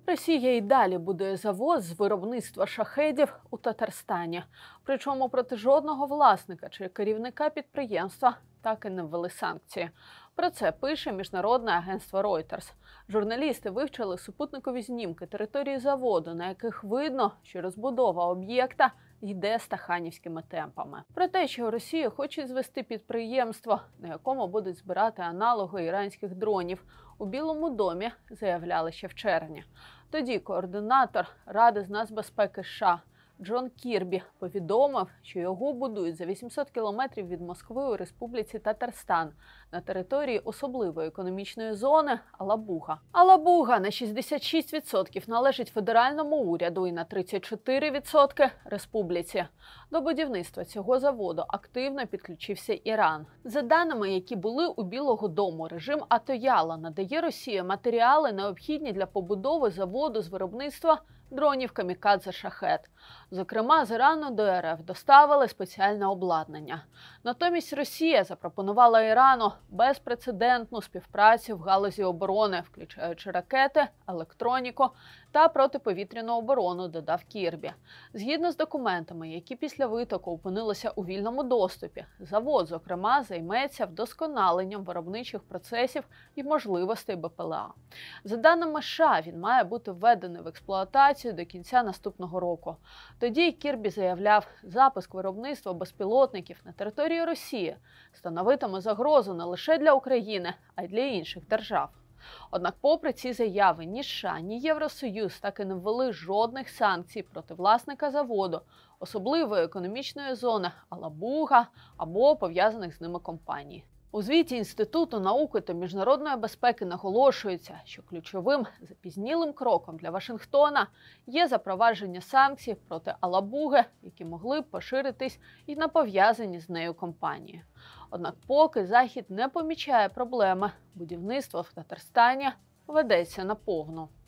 Росія й далі будує завод з виробництва шахедів у Татарстані. Причому проти жодного власника чи керівника підприємства так і не ввели санкції. Про це пише міжнародне агентство Reuters. Журналісти вивчили супутникові знімки території заводу, на яких видно, що розбудова об'єкта йде стаханівськими темпами. Про те, що Росія хоче звести підприємство, на якому будуть збирати аналоги іранських дронів, у Білому домі заявляли ще в червні. Тоді координатор Ради з нацбезпеки США Джон Кірбі повідомив, що його будують за 800 кілометрів від Москви у республіці Татарстан на території особливої економічної зони Алабуга. Алабуга на 66% належить федеральному уряду і на 34% – республіці. До будівництва цього заводу активно підключився Іран. За даними, які були у Білого дому, режим Атояла надає Росії матеріали, необхідні для побудови заводу з виробництва дронів камікадзе «Шахед». Зокрема, з Ірану до РФ доставили спеціальне обладнання. Натомість Росія запропонувала Ірану безпрецедентну співпрацю в галузі оборони, включаючи ракети, електроніку та протиповітряну оборону, додав Кірбі. Згідно з документами, які після витоку опинилися у вільному доступі, завод, зокрема, займеться вдосконаленням виробничих процесів і можливостей БПЛА. За даними США, він має бути введений в експлуатацію до кінця наступного року. Тоді Кірбі заявляв, запуск виробництва безпілотників на території Росії становитиме загрозу не лише для України, а й для інших держав. Однак, попри ці заяви, ні США, ні Євросоюз так і не ввели жодних санкцій проти власника заводу, особливої економічної зони Алабуга або пов'язаних з ними компаній. У звіті Інституту науки та міжнародної безпеки наголошується, що ключовим запізнілим кроком для Вашингтона є запровадження санкцій проти Алабуги, які могли б поширитись і на пов'язані з нею компанії. Однак поки Захід не помічає проблеми, будівництво в Татарстані ведеться наповну.